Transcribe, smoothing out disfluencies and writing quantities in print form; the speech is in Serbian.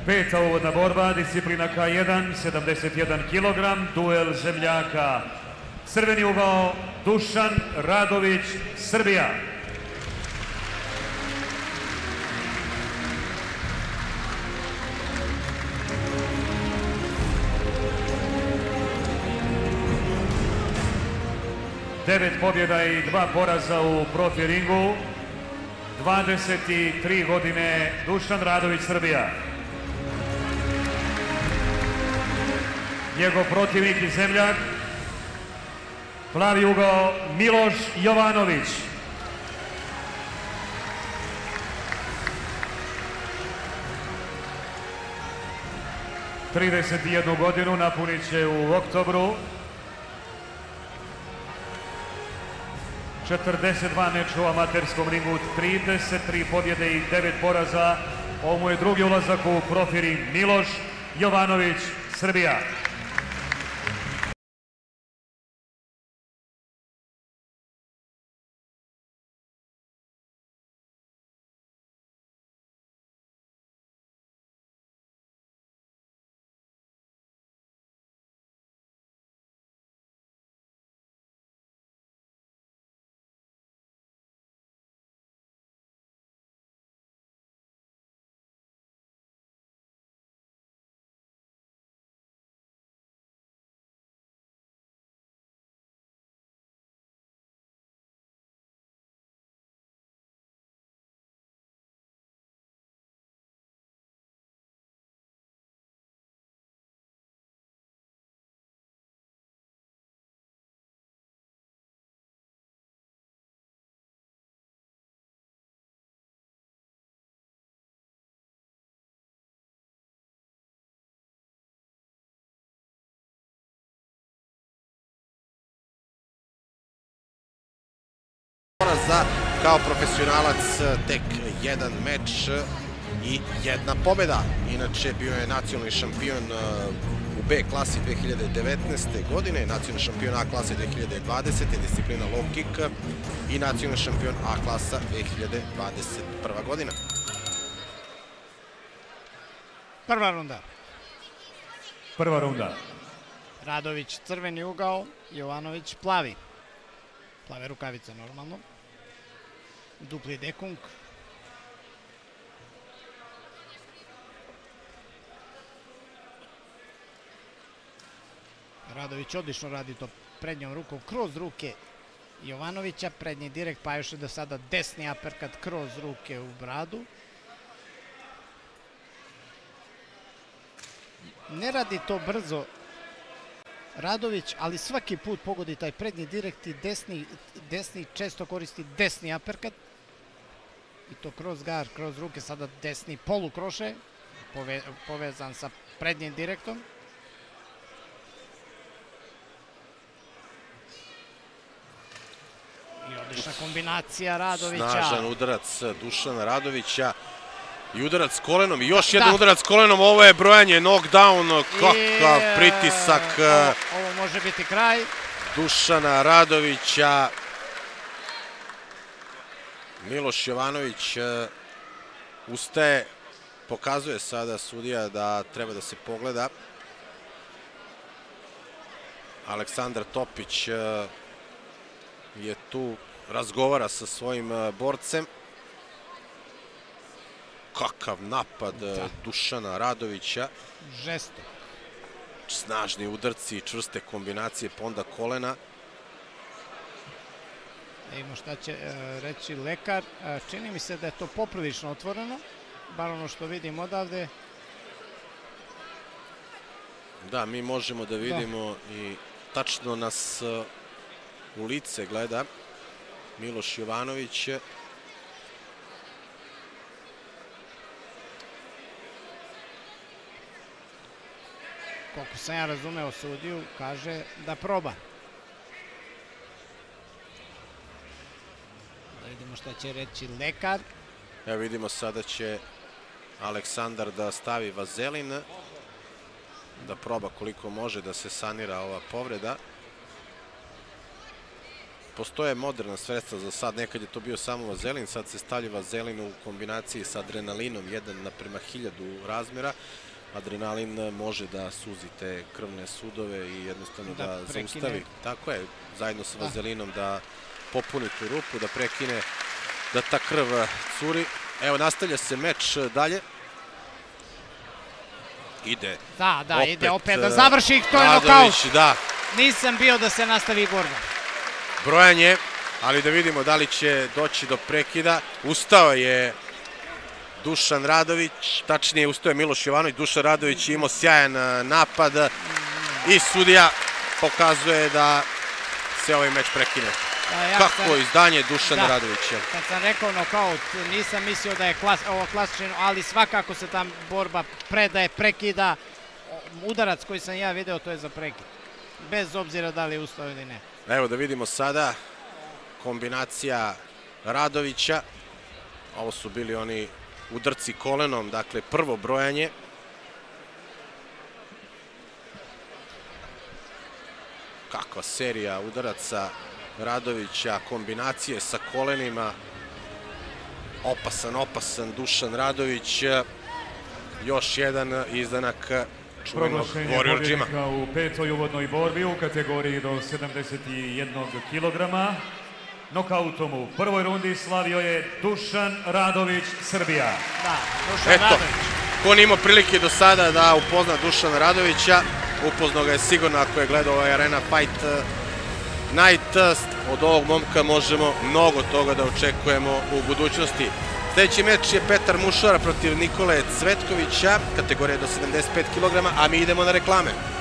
Peta uvodna borba, disciplina K1, 71 kg, duel zemljaka. Crveni ugao Dušan Radović, Srbija. Devet pobjeda i 2 poraza u profi ringu. 23 godine Dušan Radović, Srbija. Njegov protivnik i zemljak, plavi ugao Miloš Jovanović. Trideset i jednu godinu napunit će u oktobru. 42 meča u amaterskom ringu, 33 pobjede i 9 poraza. Ovo mu je drugi ulazak u profi ring. Miloš Jovanović, Srbija. Kao profesionalac tek jedan meč i jedna pobjeda. Inače bio je nacionalni šampion u B klasi 2019. godine, nacionalni šampion A klase 2020. disciplina low kick i nacionalni šampion A klasa 2021. godina. Prva runda. Prva runda. Radović crveni ugao, Jovanović plavi. Plave rukavice normalno. Dupli dekung. Radović odlično radi to prednjom rukom kroz ruke Jovanovića. Prednji direkt, pa još je do sada desni aperkat kroz ruke u bradu. Ne radi to brzo Radović, ali svaki put pogodi taj prednji direkt i desni često koristi desni aperkat. I to kroz gar, kroz ruke, sada desni polukroše, povezan sa prednjim direktom. I odlična kombinacija Radovića. Snažan udarac Dušana Radovića. I udarac kolenom, i još jedan udarac kolenom, ovo je brojanje, knockdown, kakav pritisak. Ovo može biti kraj. Dušana Radovića. Miloš Jovanović ustaje, pokazuje sada sudija da treba da se pogleda. Aleksandar Topić je tu, razgovara sa svojim borcem. Kakav napad Dušana Radovića. Žestok. Snažni udarci, čvrste kombinacije, pa onda kolena. Vidimo šta će reći lekar. Čini mi se da je to poprilično otvoreno, bar ono što vidim odavde. Da, mi možemo da vidimo i tačno nas u lice gleda Miloš Jovanović. Koliko sam ja razumeo sudiju, kaže da proba. Da vidimo šta će reći lekar. Evo vidimo, sada će Aleksandar da stavi vazelin, da proba koliko može da se sanira ova povreda. postoje moderna sredstva za sad. Nekad je to bio samo vazelin, sad se stavlja vazelin u kombinaciji sa adrenalinom, 1:1000 razmjera. Adrenalin može da suzi te krvne sudove i jednostavno da zaustavi. Tako je, zajedno sa vazelinom da popuni tu rupu, da prekine, da ta krv curi. Evo, nastavlja se meč dalje. Ide. Da, ide opet da završi, to je nokaut. Nisam bio da se nastavi borba. Brojanje, ali da vidimo da li će doći do prekida. Ustao je Dušan Radović, tačnije ustao je Miloš Jovanović. Dušan Radović je imao sjajan napad i sudija pokazuje da se ovaj meč prekine. Kako izdanje Dušana Radovića. Kad sam rekao nokaut, nisam mislio da je ovo klasično, ali svakako se tam borba predaje, prekida. Udarac koji sam ja video, to je za prekid. Bez obzira da li je ustao ili ne. Evo da vidimo sada kombinacija Radovića. Ovo su bili oni udarci kolenom, dakle prvo brojanje. Kakva serija udaraca Radovića, kombinacije sa kolenima. Opasan Dušan Radović. Još jedan izdanak čuvenog Warrior Gyma. U petoj uvodnoj borbi u kategoriji do 71 kilograma. Nokautom u prvoj rundi slavio je Dušan Radović, Srbija. Eto, ko nije imao prilike do sada da upozna Dušana Radovića, upoznao ga je sigurno ako je gledao ovaj Arena Fight Night. Od ovog momka možemo mnogo toga da očekujemo u budućnosti. Sljedeći meč je Petar Mušara protiv Nikole Cvetkovića, kategorija do 75 kg, a mi idemo na reklame.